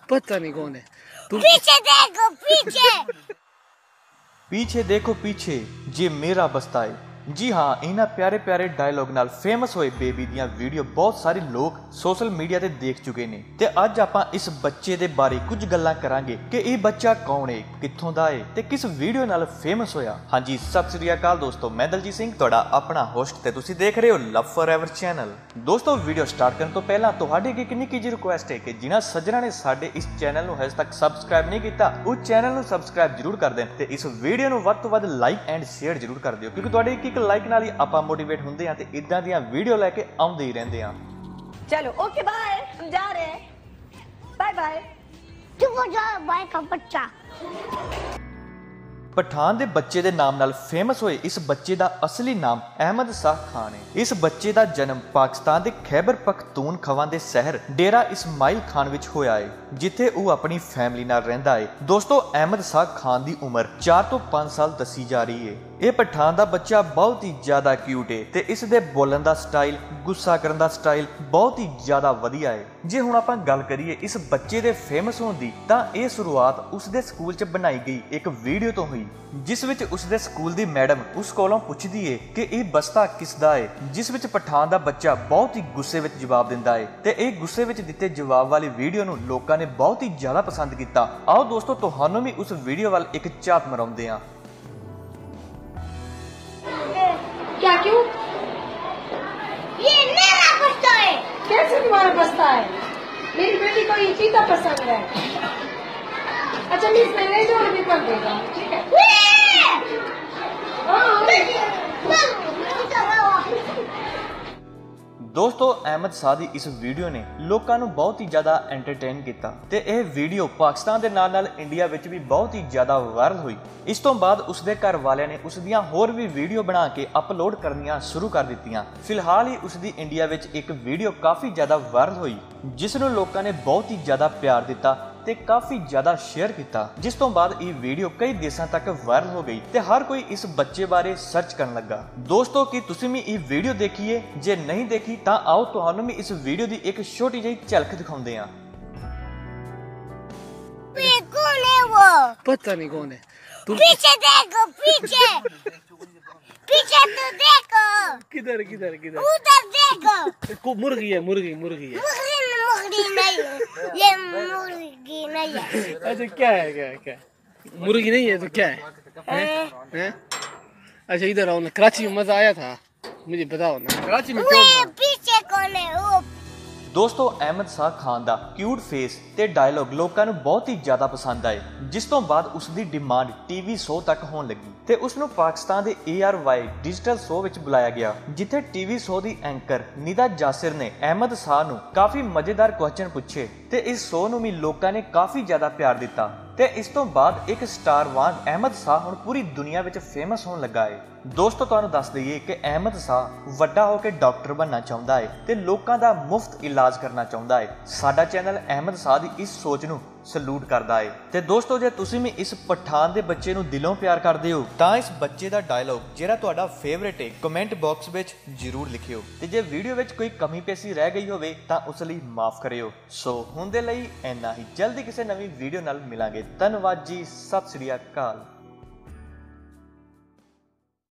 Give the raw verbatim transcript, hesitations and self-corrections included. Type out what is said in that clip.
पता नहीं कौन है तुम। पीछे देखो पीछे पीछे देखो पीछे जे मेरा बस्ता है। जी हाँ, इन्हां प्यारे प्यारे डायलॉग नाल फेमस होए बेबी दियां वीडियो बहुत सारे लोग सोशल मीडिया ते देख चुके ने ते अज आपां इस बच्चे दे बारे कुछ गल्लां करांगे कि ये बच्चा कौन है, कित्थों दा है ते किस वीडियो नाल फेमस होया। हाँ जी, सत श्री अकाल दोस्तों, मैं दलजीत सिंह तुहाडा अपना होस्ट ते तुसीं देख रहे हो लव फॉरएवर चैनल। दोस्तों, वीडियो स्टार्ट करन तो पहला तुहाडे अगे किन्नी की जी रिक्वेस्ट है कि जिन्हां सज्जणां ने साडे इस चैनल नूं हजे तक सबसक्राइब नहीं कीता उस चैनल नूं सबसक्राइब जरूर कर देण ते इस वीडियो नूं वध तों वध लाइक एंड शेयर जरूर कर दिओ, क्योंकि तुहाडे एक एक लाइक नाल ही आपां मोटिवेट हुंदे हां ते इदां दीयां वीडियो लैके आउंदे ही रहिंदे हां। चलो ओके बाय, हम जा रहे हैं, बाय बाय। चुप हो जा बाय का बच्चा। पठान दे बच्चे दे नाम नाल फेमस होए इस बच्चे दा असली नाम अहमद शाह खान है। इस बच्चे दा जन्म पाकिस्तान दे खैबर पख्तूनख्वा दे शहर डेरा इस्माइल खान विच होया है, जिथे वो अपनी फैमिली नाल रहिंदा है। दोस्तों, अहमद शाह खान दी उम्र चार तो पांच साल दसी जा रही है। ਇਹ ਪਠਾਨ ਦਾ ਬੱਚਾ ਬਹੁਤ ਹੀ ਜ਼ਿਆਦਾ ਕਿਊਟ ਹੈ ਤੇ ਇਸ ਦੇ ਬੋਲਣ ਦਾ ਸਟਾਈਲ, ਗੁੱਸਾ ਕਰਨ ਦਾ ਸਟਾਈਲ ਬਹੁਤ ਹੀ ਜ਼ਿਆਦਾ ਵਧੀਆ ਹੈ। ਜੇ ਹੁਣ ਆਪਾਂ ਗੱਲ ਕਰੀਏ ਇਸ ਬੱਚੇ ਦੇ ਫੇਮਸ ਹੋਣ ਦੀ, ਤਾਂ ਇਹ ਸ਼ੁਰੂਆਤ ਉਸ ਦੇ ਸਕੂਲ 'ਚ ਬਣਾਈ ਗਈ ਇੱਕ ਵੀਡੀਓ ਤੋਂ ਹੋਈ, ਜਿਸ ਵਿੱਚ ਉਸ ਦੇ ਸਕੂਲ ਦੀ ਮੈਡਮ ਉਸ ਕੋਲੋਂ ਪੁੱਛਦੀ ਹੈ ਕਿ ਇਹ ਬਸਤਾ ਕਿਸ ਦਾ ਹੈ, ਜਿਸ ਵਿੱਚ ਪਠਾਨ ਦਾ ਬੱਚਾ ਬਹੁਤ ਹੀ ਗੁੱਸੇ ਵਿੱਚ ਜਵਾਬ ਦਿੰਦਾ ਹੈ ਤੇ ਇਹ ਗੁੱਸੇ ਵਿੱਚ ਦਿੱਤੇ ਜਵਾਬ ਵਾਲੀ ਵੀਡੀਓ ਨੂੰ ਲੋਕਾਂ ਨੇ ਬਹੁਤ ਹੀ ਜ਼ਿਆਦਾ ਪਸੰਦ ਕੀਤਾ। ਆਓ ਦੋਸਤੋ, ਤੁਹਾਨੂੰ ਵੀ ਉਸ ਵੀਡੀਓ ਵੱਲ ਇੱਕ ਝਾਤ ਮਰਾਉਂਦੇ ਹਾਂ। क्या क्यों? ये मेरा बस्ता है। कैसे तुम्हारा बस्ता है? मेरी बेटी को ये चीता पसंद है। अच्छा मिस मैं ले जाऊँ भी कर देगा, ठीक है? दोस्तों, अहमद शाह दी इस वीडियो ने लोगों ਨੂੰ बहुत ही ज्यादा एंटरटेन किया ਤੇ ਇਹ ਵੀਡੀਓ ਪਾਕਿਸਤਾਨ ਦੇ ਨਾਲ ਨਾਲ ਇੰਡੀਆ ਵਿੱਚ ਵੀ ਬਹੁਤ ਹੀ ਜ਼ਿਆਦਾ ਵਾਇਰਲ ਹੋਈ। ਇਸ ਤੋਂ ਬਾਅਦ ਉਸ ਦੇ ਘਰ ਵਾਲਿਆਂ ਨੇ ਉਸ ਦੀਆਂ ਹੋਰ ਵੀ ਵੀਡੀਓ ਬਣਾ ਕੇ ਅਪਲੋਡ ਕਰਨੀਆਂ ਸ਼ੁਰੂ ਕਰ ਦਿੱਤੀਆਂ। ਫਿਲਹਾਲ ਹੀ ਉਸ ਦੀ ਇੰਡੀਆ ਵਿੱਚ ਇੱਕ ਵੀਡੀਓ ਕਾਫੀ ਜ਼ਿਆਦਾ ਵਾਇਰਲ ਹੋਈ, ਜਿਸ ਨੂੰ ਲੋਕਾਂ ਨੇ ਬਹੁਤ ਹੀ ਜ਼ਿਆਦਾ ਪਿਆਰ ਦਿੱਤਾ ਤੇ ਕਾਫੀ ਜ਼ਿਆਦਾ ਸ਼ੇਅਰ ਕੀਤਾ, ਜਿਸ ਤੋਂ ਬਾਅਦ ਇਹ ਵੀਡੀਓ ਕਈ ਦੇਸ਼ਾਂ ਤੱਕ ਵਾਇਰਲ ਹੋ ਗਈ ਤੇ ਹਰ ਕੋਈ ਇਸ ਬੱਚੇ ਬਾਰੇ ਸਰਚ ਕਰਨ ਲੱਗਾ। ਦੋਸਤੋ, ਕੀ ਤੁਸੀਂ ਵੀ ਇਹ ਵੀਡੀਓ ਦੇਖੀਏ? ਜੇ ਨਹੀਂ ਦੇਖੀ ਤਾਂ ਆਓ ਤੁਹਾਨੂੰ ਵੀ ਇਸ ਵੀਡੀਓ ਦੀ ਇੱਕ ਛੋਟੀ ਜਿਹੀ ਝਲਕ ਦਿਖਾਉਂਦੇ ਹਾਂ। ये कौन है वो? पता नहीं कौन है तुम। पीछे देखो पीछे पीछे तो देखो, किधर किधर किधर उधर देखो। को मुर्गी है, मुर्गी मुर्गी है। मुर्गी मुर्गी नहीं है, ये मुर्गी नहीं है। अच्छा क्या है, क्या है, क्या है? मुर्गी नहीं है तो क्या है, हैं? हैं? अच्छा इधर आओ ना, कराची में मजा आया था, मुझे बताओ ना कराची में वो क्यों? पीछे कौन है वो? ਦੋਸਤੋ, ਅਹਿਮਦ ਸ਼ਾਹ ਖਾਨ ਦਾ ਕਿਊਟ ਫੇਸ ਤੇ ਡਾਇਲੌਗ ਲੋਕਾਂ ਨੂੰ ਬਹੁਤ ਹੀ ਜ਼ਿਆਦਾ ਪਸੰਦ ਆਏ, ਜਿਸ ਤੋਂ ਬਾਅਦ ਉਸ ਦੀ ਡਿਮਾਂਡ ਟੀਵੀ ਸ਼ੋਅ ਤੱਕ ਹੋਣ ਲੱਗੀ ਤੇ ਉਸ ਨੂੰ ਪਾਕਿਸਤਾਨ ਦੇ A R Y digital show ਵਿੱਚ ਬੁਲਾਇਆ ਗਿਆ, ਜਿੱਥੇ ਟੀਵੀ ਸ਼ੋਅ ਦੀ ਐਂਕਰ ਨਿਦਾ ਜਾਸਿਰ ਨੇ ਅਹਿਮਦ ਸ਼ਾਹ ਨੂੰ ਕਾਫੀ ਮਜ਼ੇਦਾਰ ਕੁਐਸਚਨ ਪੁੱਛੇ ਤੇ ਇਸ ਸ਼ੋਅ ਨੂੰ ਵੀ ਲੋਕਾਂ ਨੇ ਕਾਫੀ ਜ਼ਿਆਦਾ ਪਿਆਰ ਦਿੱਤਾ। ਤੇ ਇਸ ਤੋਂ ਬਾਅਦ ਇੱਕ ਸਟਾਰ ਵਾਂਗ ਅਹਿਮਦ ਸ਼ਾਹ ਹੁਣ ਪੂਰੀ ਦੁਨੀਆ ਵਿੱਚ ਫੇਮਸ ਹੋਣ ਲੱਗਾ ਹੈ। ਦੋਸਤੋ, ਤੁਹਾਨੂੰ ਦੱਸ ਦਈਏ ਕਿ ਅਹਿਮਦ ਸ਼ਾਹ ਵੱਡਾ ਹੋ ਕੇ ਡਾਕਟਰ ਬਣਨਾ ਚਾਹੁੰਦਾ ਹੈ ਤੇ ਲੋਕਾਂ ਦਾ ਮੁਫਤ ਇਲਾਜ ਕਰਨਾ ਚਾਹੁੰਦਾ ਹੈ। ਸਾਡਾ ਚੈਨਲ ਅਹਿਮਦ ਸ਼ਾਹ ਦੀ ਇਸ ਸੋਚ ਨੂੰ ਸਲੂਟ ਕਰਦਾ ਹੈ। ਤੇ ਦੋਸਤੋ, ਜੇ ਤੁਸੀਂ ਵੀ ਇਸ ਪਠਾਨ ਦੇ ਬੱਚੇ ਨੂੰ ਦਿਲੋਂ ਪਿਆਰ ਕਰਦੇ ਹੋ ਤਾਂ ਇਸ ਬੱਚੇ ਦਾ ਡਾਇਲੌਗ ਜਿਹੜਾ ਤੁਹਾਡਾ ਫੇਵਰੇਟ ਹੈ ਕਮੈਂਟ ਬਾਕਸ ਵਿੱਚ ਜ਼ਰੂਰ ਲਿਖਿਓ ਤੇ ਜੇ ਵੀਡੀਓ ਵਿੱਚ ਕੋਈ ਕਮੀ ਪੇਸ਼ੀ ਰਹਿ ਗਈ ਹੋਵੇ ਤਾਂ ਉਸ ਲਈ ਮਾਫ ਕਰਿਓ। ਸੋ ਹੁਣ ਦੇ ਲਈ ਇੰਨਾ ਹੀ, ਜਲਦੀ ਕਿਸੇ ਨਵੀਂ ਵੀਡੀਓ ਨਾਲ ਮਿਲਾਂਗੇ। ਧੰਨਵਾਦ ਜੀ, ਸਤਿ ਸ੍ਰੀ ਅਕਾਲ।